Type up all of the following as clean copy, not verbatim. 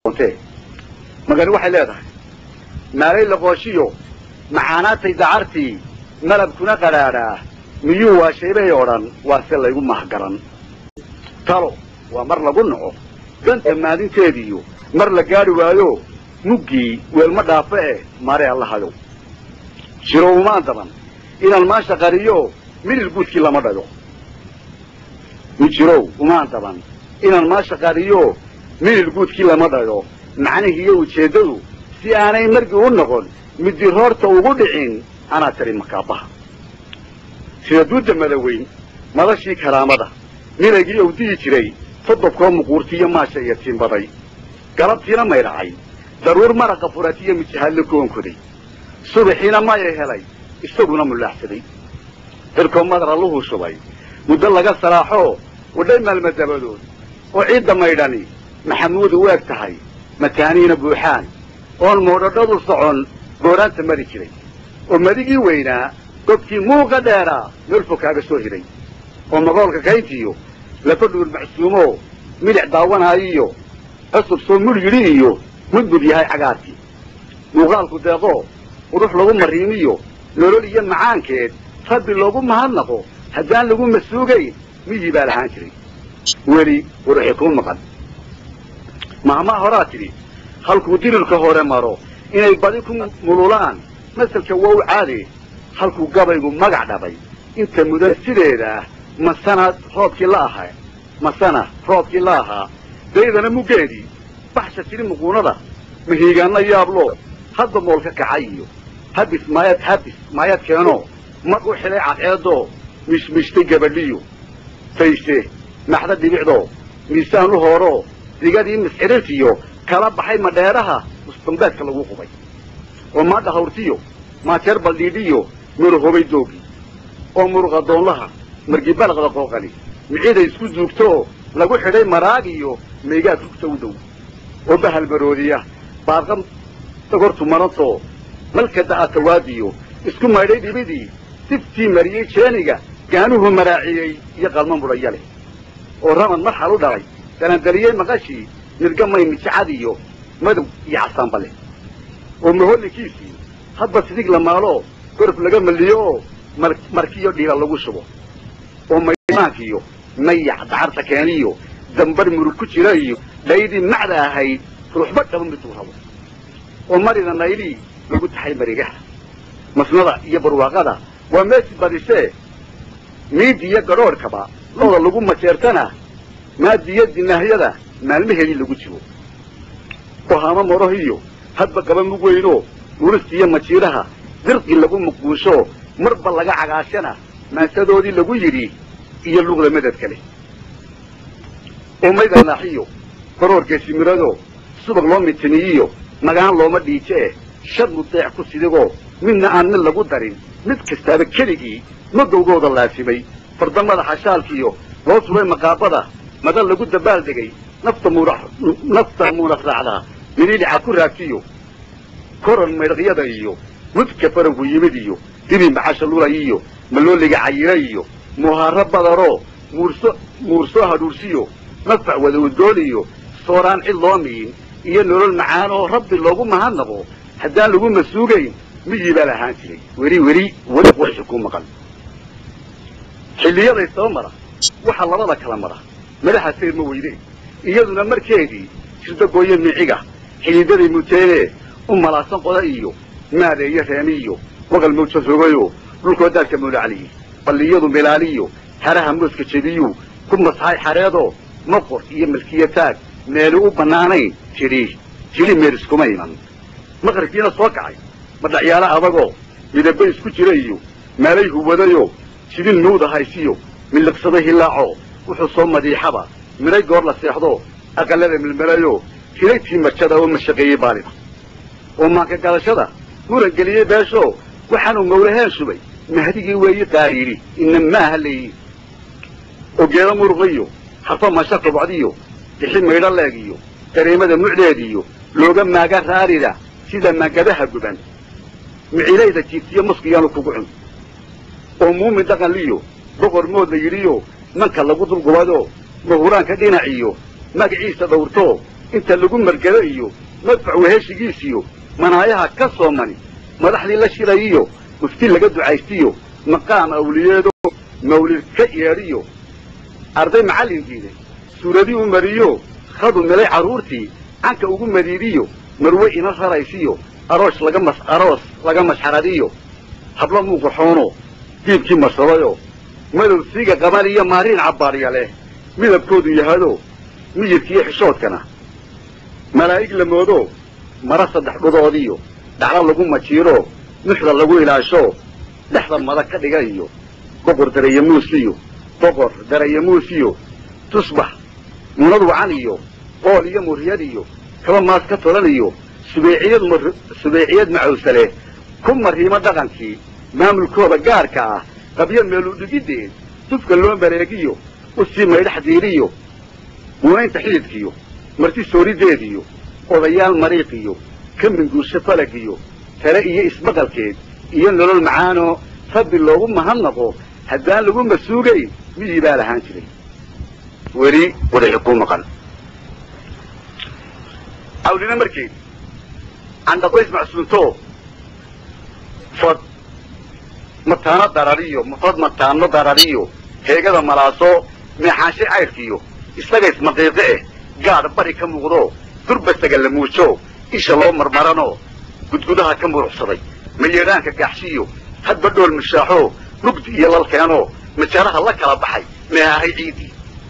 مقال واحد لا ده مالي لقوشيو معاناتي دعرتي ملب كنا قرارا ميو واشيبه يوران واسل يقول محقران تالو ومر لقنعو كنت مادين تيديو مر لقاري وايو نقي والمدافع ماري الله هلو شروع ما طبعا إن الماشا قريو من القوت كلا مددو شروع وما طبعا إن الماشا قريو من القوت كلا مددو معنى هي وتشددو si aanay markii u noqon mid horta ugu dhicin ana tari makaabaha sida duuda madaweyn madashii karaamada milagii uu dii jiray fadobkoo muquurtiyo maasha iyo tiimbaday galabtiina mayracay daruur maraqa furatiyo mijahalle koonkoday subaxiina ma ay helay isaguna mulaaxsaday dalkoo madar alluhu shubay muddo laga saraaxo wadhay maalmadabadood oo ciidda maydhani maxamuud u eg tahay mataaniina buuxaan oon moodhadhadu socon gooraanta mari jiray oo madigii weynaa gobkii muuqa dheeraa meel fog kaaga soo hiray oo magoolka kayntiyo lafa dhuur macsuumo milic daawanaayiyo cusub soo mul yidhi iyo mudmud yahay cagaarkii muuqaalku deeqoo qurux lagu mariimiyo nolol iyo macaankeed rabbi loogu mahadnaqo haddaan lagu masuugayn miyii baa lahaan jiray weli quruxi kuu maqan mahmaa horaa tidhi halkuu dirirka hore maro inay badi ku mululaan masalka waa u caadi halkuu gabaygu magac dhabay inta mudan sideeda masana roobkii la ahaa daydana mugeedii baxsha tiri muquunada mahiigaanna yaablo hadba moolka kacay iyo habis maayad keeno mar u xilay cadceedoo mishmishtay gabadhiyo fayse maxda dhibicdoo miisaan u hooroo digadii misxirirtiyo kala baxay madheeraha mustambaadka lagu qubay oo maadha hawrtiyo maajeer baldhiidhiyo muruhobay doogi oo muruqa doonlaha margii balaqda qooqali miciida isku duugtoo lagu xidhay maraag iyo meegaad rugta u dhow oo bahal baroodiya baarqam dagortu marantoo malka da'atawaadiyo isku maydhay dhibidii siftii mariyey jeeniga gaanuhu maraaciyey iyo qalmo mudhaya leh oo ramad marxal u dhalay dalandaliyey maqashii nirgamay mijacadiyo madow iyo casaanba leh oo mahollikiisii hadba sidig la maalo gorf laga maliyo oo markiyo dhiila lagu shubo oo maymaankiyo mayac dacarta keeniyo dambar murug ku jira iyo dhaydii macda ahayd ruuxba dhaba miduu rabo oo marida naylii lagu taxay marigaha masnada iyo barwaaqada waa meesi badisee miidi iyo gadhoorhkaba looda lagu majeertana maadiyadii nahyada maalmaheedii lagu jiro oo haama morohiyo hadba gaba mug weynoo nuuristiiyo majiiraha dirqii lagu muquusho marba laga cagaashana maasadoodii lagu yidhi iyo luqda madad kale oo mayda naaxiyo baroorkeesi mirado subag loo mitiniyiyo magaan looma dhiijee shad mudeec ku sidigoo midna aan mid lagu darin mid kastaaba keligii magowgooda laasimay farda madaxa shaalkiyo loo subay maqaabada madan lagu dabaaldegay nafta muunaq raacdaa miliilica ku raagtiyo koran maydhaqyada iyo mudka faranku yimid iyo dibi maxasha lulay iyo malooliga cayira iyo muhaaro badaroo muursoo hadhuursiyo nafac wada udgoon iyo sooraan cid loo miyin iyo nolol macaan oo rabbi loogu mahadnaqo haddaan lagu masuugayn miyii baa lahaan jiray weli quxshi ku maqan xilliyaday soo mara waxaa labada kala mara madaxa sayr ma weydeen iyaduna markeedii jirda gooye miciga xidhiidaday muteenee u malaasan qoda iyo maadeeyo reemi iyo waqal mawja rogayo dhulkoo daadka mawlacliyi balliyadu milaaliyo haraha mooska jebiyuu ku masxay xareedoo maqor iyo malkiya taag meelu u bannaanayn jidhi meeriskuma iman maqribkiina soo kacay madhacyaalo adagoo midaba isku jira iyo maalay huwadayoo jidin nuuda haysiyo miliqsada hilaacoo wuxuu soo madiixaba midhay goor la seexdo aqallada milmelayoo hiraytii marjada oo mashaqeeyey baalida oo maanka gadashada muran geliyey beeshoo waxaanuu mawlaheen shubay mahdigii weeyi qaariidhi ina maaha leeyi oo geeda muruqiyo harfa masha kobcdiyo bixi maydho leegiyo dareemada mucdeediyo looga maaga raarida sida maangadaha guban miciilayda jiiftiyo muskiyaanu kugu cun oo muumin dhaqan liyo boqor mood la yidhiyo manka lagu dulgubado mahuraanka dhinaciyo magaciisa dhawrtoo انت اللي قم مرقليه مدفع وهيشيقيسيو مناياها كصومني مدحلي لا شيريو مفتي لقى دعايستيو مقام أولياده مولد كياريو أرضي معلم جيدي سورة ومريو خذوا ملاي عرورتي عنك أقول مديريو مروي نصر رئيسيو أروش لقمش حراديو حبلا موقحونو كيف كي مصريو مدو سيقا قمالية مارين عباري عليه مدب كودو يهدو ميجد كي حشوت كنا ملايك لمودو مرصد دحبضو ديو دعلا لقوم ماتشيرو نحضر لقوي العشو لحظة مذكة دقايو بقر دريموسيو تصبح منضو عنيو قول يمر يديو كما ما اسكتولانيو سبيعياد معوسله كم مرهيمة دغنكي ماملكو بقاركا قبيل ميلودو جدين تفك اللون بريقيو والسيما يدحديريو وين تحيدكيو مرتي سوري ديديو وضيال مريقيو كم من قوش فلقيو تلاقي اسبقالكيد iyo nolol macaano fadhi loogu mahadnaqo haddaan lagu masuugayn midii baa lahaan jiray weli wadaxi ku maqan awlina markii anda qoys macsuunto fad mataano darariyo heegada malaaso meexaanshe cayrkiyo isaga ismaqiiqe gaadh bari ka muuqdo durbasaga la muujo isha loo marmarano gudgudaha ka muruxsaday مليانك كحشيو هاد بدول مشاحو نقد يلا الكيانو مجارها لك على بحي ما هي عيدي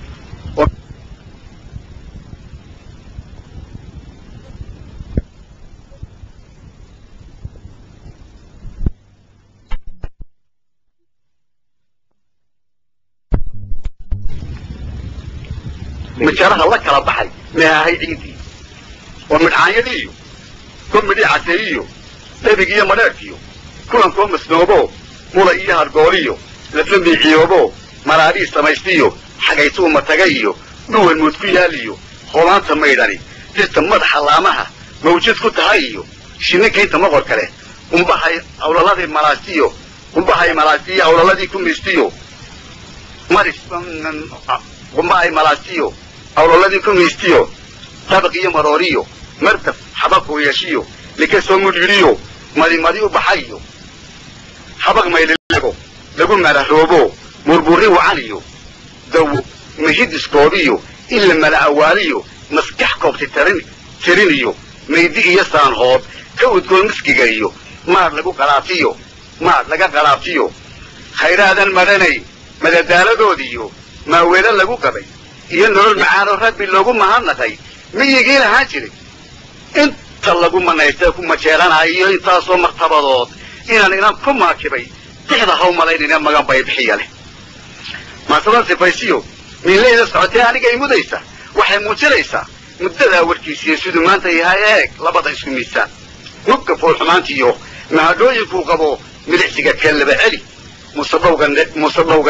مجارها لك على بحي ما هي عيدي ومن عايديو كم دي عسيريو تبقى مناكيو كلهم كوم مسنوبو مولا إيها القوريو لفلم بيحيوبو مراريس تميستيو حقيتو متغيو نوه المتكياليو خولان تميداني جست مدح اللامها موجود كنت هايو شنك انت مغور كره ومباحي أولادي ملاستيو ومباحي ملاستيو أولادي كميستيو مارس ومباحي ملاستيو أولادي كميستيو تبقى مروريو مرتب حبقو يشيو لكي سومو ديريو مالي وبحيو حبق ما يلقو لقول ما رهوبو مربوري وعليو دو مهيد سكوريو إلا ما أوليو مسكحكو ترينيو ميدي يسان هوب كو تقول مسكي جايو مار لقو قرافيو خيرادا المدني مدى دالدو ديو ما ويلا لقو قبي ينور المعارو رد باللقو مهانتي ميجي لهاجري انت lagu manaysta ku majeelanayo intaasoo martabadood inaan ku maakibay tixda haw malaynina magan bay bixiyale maasadan sifaysiyo miileeda socotay aniga imudaysa waxay muujinaysaa muddada warkiisii sidoo maanta yahay eeg labada isku miisaan nubka foolxumaantiyo mahadooyinku qabo milicsiga kalaba celi musadowga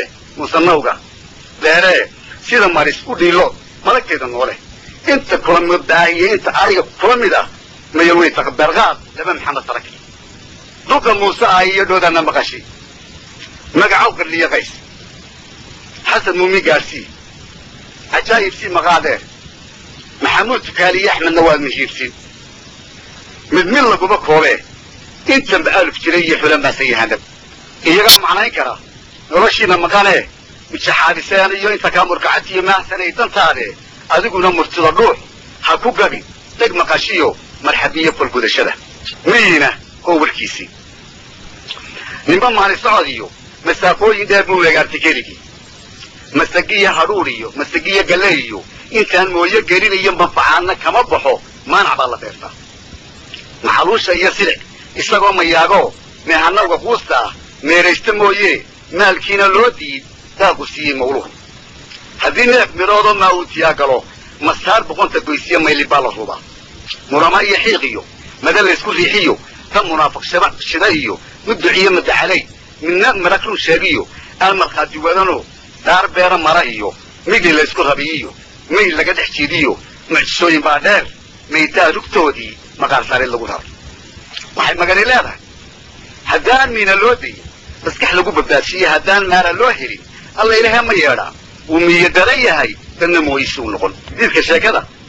dheere sida maris u dhiilo malagteeda noole انت كل مبدأي انت عارف كل مده ما يروي تقبرغات لما محمد تركي دوك موسى يدود انا مغشي مقعوق اللي يغيس حسن مومي قاسي عجايب سي مغادر محمود فكالي احمد نواد مجيبسين مدمين لكو بكوره انت بألف جريح ولما سيهانب ايقا معنا يكرا ورشينا مغانيه مش حادثان ايو انت كامور كعتي ما سنيتان تاري adiguna murtida dhuux ha ku gabi tag maqashiyo marxabiye kul gudashada miina oo warkiisi nimba maali socodiyo masaafooyin dheer buu weegaartay keligii masagiya haruuriyo masagiya galeeyo intaan mooyo gelinayo manfacaadna kama baxo maanac baa la beertaa maxaluusha iyo silic isagoo mayaago meehanawga quusta meeraysta mooye maalkiina loo diid daaqu siiyey mawluhu haddii neef midhoodoo maa uu tiyaagalo masaar boqonta goysiya mayli baa la rubaa murama iyo xiiqiyo mada laysku riixiyo tan munaafiq shida iyo mid duciyo madaxalay midna marakrun sheegiyo aan markhaati wadano daar beera mara iyo midii laysku rabiyiyo mayl laga dhex jiidiyo mucjisooyin baa dheer maydaa rugtoodii maqaar sare lagu raro waxay magani leedahay haddaan miina loo dayin maskax lagu badbaadsiiye haddaan maara loo helin alla ilaahay ma yeedhaa ومية درية هاي تنمو يسون نقول ذلك الشيكة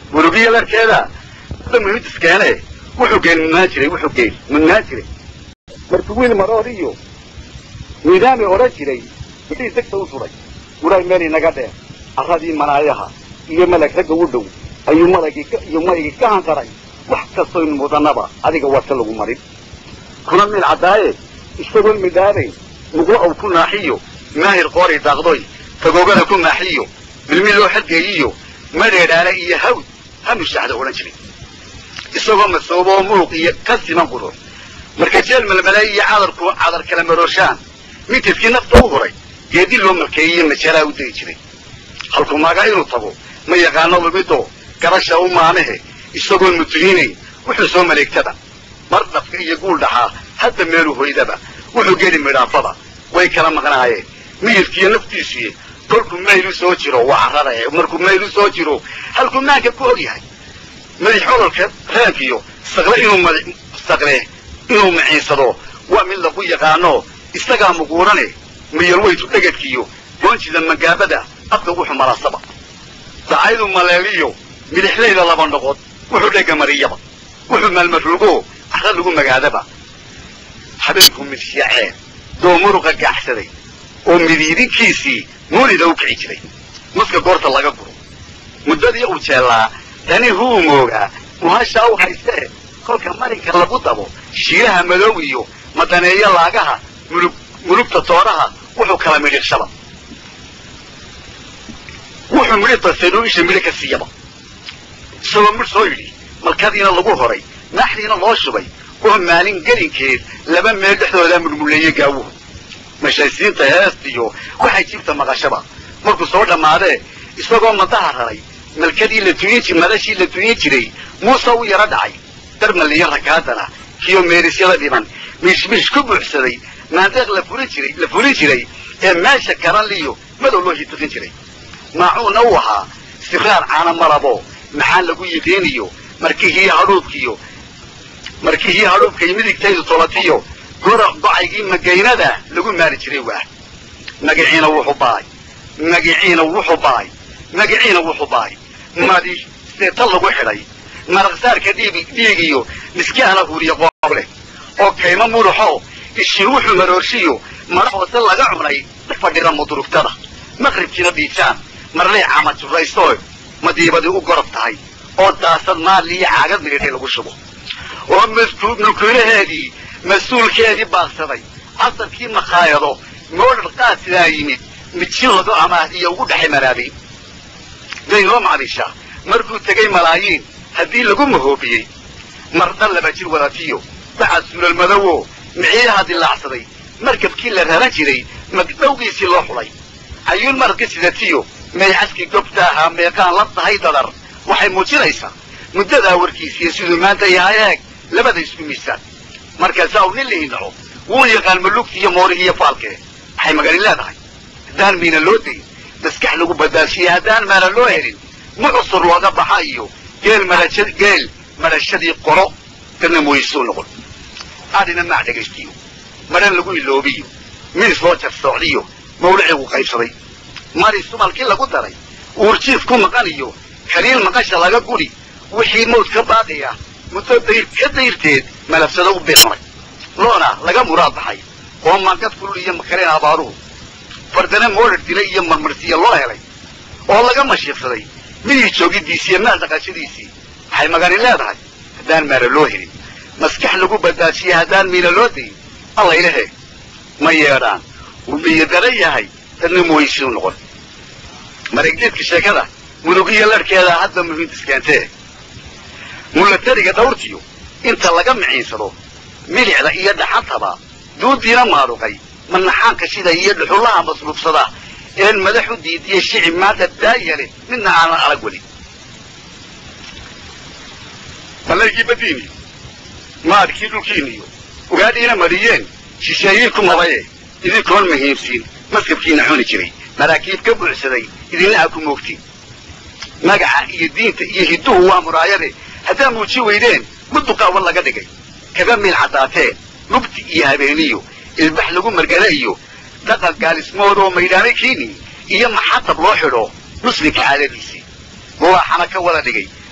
murugiya larkeeda hadda muhiimtis keene wuxuu geen mudnaan jiray markuu wiil maroodiyo nidaami odhan jiray midhii degta u suray guray meel inaga dheer carradii manaayaha iyo malag ragga u dhow ayuu malagii ka hanqaray wax kastoynu mudanaba adiga waadka lagu marin kuna mil caddaaye isagoon midhaabayn muqlo ow ku naaxiyo maahir qoori daaqdoy tagoogada ku maaxiyo milmi loo xadgeeyiyo madheedhaale iyo hawd hanushacda odhan jiray isagoo masoobo muruq iyo ka siman qurur marka jeel malmalay iyo cadar kala marooshaan mintidkii nafta u huray geedi loo markeeyey majalaa u degi jiray halku maaga inuu tago ma yaqaano lumido garasha u maanahe isagoon mutuhinayn wuxuu soo maleegtada mar dhafka iyo guul dhaxaa hadda meelu hoydaba wuxuu geli midhaafada way kala maqnaayeen miyirkiiyo naftiisii kolkuu maylu soo jiro waa carrada markuu maylu soo jiro halkuu maanka ku og yahay madax ololka reenkiyo saqle inuu maciinsado waa mid lagu yaqaano isagaa muquurane miyalweytu dhegedkiyo goonjida magaabada afka wuxuu malaasaba dacaydu maleeliyo midixlayda laba noqod wuxuu dhega mariyaba wuxuu maalmaruugo carra lagu magaadaba habeenku midyaceen doo muruqa gaaxsaday oo midiidinkiisii moolida u kici jiray muska goorta laga guro muddadii uu jeellaa tani huu moogaa muhashaa u haystee kolka marinka lagu dabo shiiraha madow iyo madaneeyo laagaha mulugta tooraha wuxuu kala midhiqshaba wuxuu midhita saynuu isha midho ka siiyaba isagoo midh soo yidhi malkadiina lagu horay naaxdiina loo shubay oo maalin gelinkeed laba meel dhexdoodaa murmuleeyey gaawuhu mashaysiinta heestiyo waxay jibta maqashaba markuu soo dhammaadee isagoo madaha raray madashii la tuyin jiray muuse u yaro dhacay darmaliyo rakaadana kiyo meerisyada dhiban mishmish ku buuxsaday maandeeq la fulin jiray ee meesha karanliyo madow loo hitiqin jiray maacuunna u ahaa siraar caana marabo maxaan lagu yiqiiniyo markihii hadhuubkay midigtaydu tolatiyo gocaygii magaynada lagu maari jiray waa magaciina wuxuu baay madi seeta lagu xidhay maraqsaarka dhiigiyo miskahana huuriya qoob leh oo kayma muruxo ishii wuxuu maroorshiyo mara hoose laga cunay fadhira mudurugtada maqribkiina dhiijaan marley cama juraysto madiibadii u gorob tahay oo daasad maaliyo caagad midhidhay lagu shubo oo mulkiilaheedii mas-uulkeedii baaqsaday casarkii makhaayado moodhar qaasidaa yimid midjin lagu amaahdiyo ugu dhexe maraabay daynoo macdisha markuu tegay malaayiin haddii lagu mahoobiyey mardhan laba jir wadatiyo bacad sulal madowo miciyaha dilaacsaday markabkii la raran jiray magdhowgiisii loo xulay cayuun marka sidatiyo maycaskii gobta ahaa meeqaan la tahay dadar waxay muujinaysaa muddadaa warkiisiiyo siduu maanta yahay eeg labada isku miisaan markaasaa uu nin lihi naco wuu yaqaan malugti iyo moorihii iyo faalkee waxay magani leedahay haddaan miina loo degin maskax lagu badbaashiye haddaan maana loo helin mucusur looga baxa iyo geel marashadii qoro kana mooyisuu noqon adhina maac dhegaystiyo madhan lagu iloobiyo miis loo jarsoocdiyo mawlicigu qaybsaday mari sumalkii lagu daray uurjiif ku maqan iyo kaliil maqasha laga guri wixii mawd ka baaqaya muddo ka dayrteed malafsado u biiqmay loona laga muraad baxay oo maangad kulul iyo makareen abaaruhu fardana moodhar dilay iyo marmarsiya loo helay oo laga mashiiqsaday midii joogidiisii iyo maal dhaqashadiisii waxay magani leedahay haddaan maala loo helin maskax lagu badbaashiye haddaan miina loo degin allaylehe ma yeedhaan wuu miyo daran yahay dadna mooyisuu noqon mareegdeedka sheekada mudugiyo larhkeeda hadda muhiimtis keentee mulatariga dhawrtiyo inta laga miciinsado milicda iyo dhaxantaba duudiina maaruqay manaxaanka shida iyo dhuxullaha masruufsada een madax u diidiye shicib maanta daayale midna aanan arag weli malaygii badiiniyo maadkii dhulkiiniyo ugaadhiina mariyeen shisheeyiin ku mabaye idinkoon muhiimsiin maskabkiina cuni jiray maraakiib ka buuxsaday idinna aa ku moogtiin magaca iyo diinta iyo hidduhu waa muraayade haddaa muuji weydeen muduqaawan laga dhigay kaga miil caddaateen lugti iyo habeeniyo ilbax lagu margada iyo dhaqan gaalismood oo maydhaanay kiini iyo maxatab loo xidho muslimka caadadiisii gowaaxana ka wada dhigay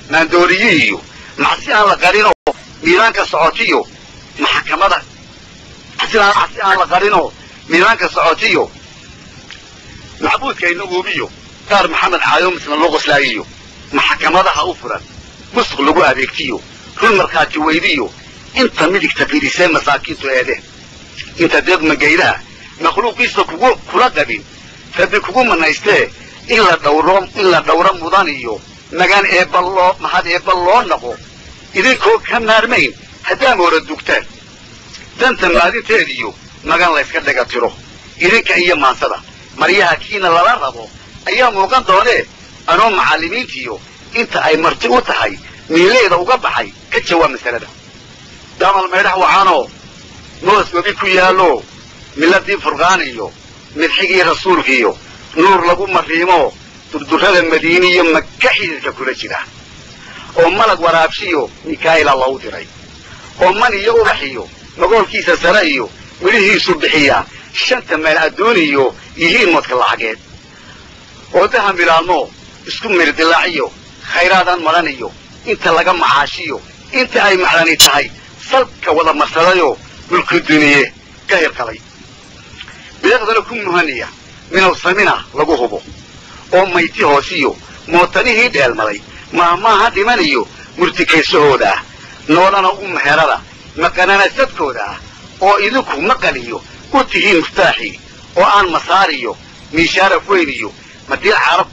maandooriyihiyo macsi aan la qarinoo miilaanka socotiyo maxkamada macsi aan la qarinoo miilaanka socotiyo macbuudka inaguubiyo qaar maxamed caayo misna loo qoslaayiyo maxkamadaha u furan musuq lagu adeegtiyo run markhaati weydiyo inta midigta fiirisee masaakiintu eedeen inta deeq magaydaha makhluuqiisa kula qabin rabbi kugu manaystee in la dhawro mudan iyo magan mahad eebba loo naqo idinkoo ka maarmayn haddaa moora dugtaan danta maadinteediyo magan layska dhaga tiro idinka iyo maansada maryaha kiina lala rabo ayaa muuqan doonee anoo macallimiintiyo inta ay marti u tahay miileeda uga baxay ka jawaab masalada damal maydhax wacaanoo moos webi ku yaallo miladii furqaaniyo midxigii rasuulkiiyo nuur lagu mariimo durdurrada madiiniyo maka xididka kula jira oo malag waraabshiyo mikaa'ila lou diray oo man iyo ubaxiyo magoolkiisa sare iyo midhihiisu bixiyaa 5 meel adduuniyo yihiin modka lacageed oo dahan bilaalmo isku mirdilaaciyo khayraadaan maraniyo inta laga macaashiyo inta ay macdani tahay salka wada marsadayo mulku duniye ka hirqalay beeqdana ku muhaniya minow samina lagu hubo oo mayti hoosiyo mootanihii dheelmaday maahmaaha dhimaniyo murtikaysahooda ah noolana u meherada maqanana sadkooda ah oo idinku maqaniyo u tihiin muftaaxii oo aan masaariyo miishaara weyniyo madiil carab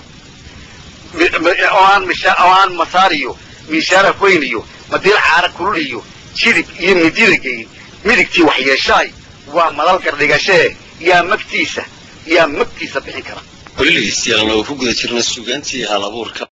oo aan masaariyo miishaara weyniyo madiil caara kululiyo jidib iyo midilageyn midigtii waxyeeshaay waa madal gardhigashee yaa magtiisa bixin kara kulligiis yaalna ku guda jirna suugaantii hal abuurka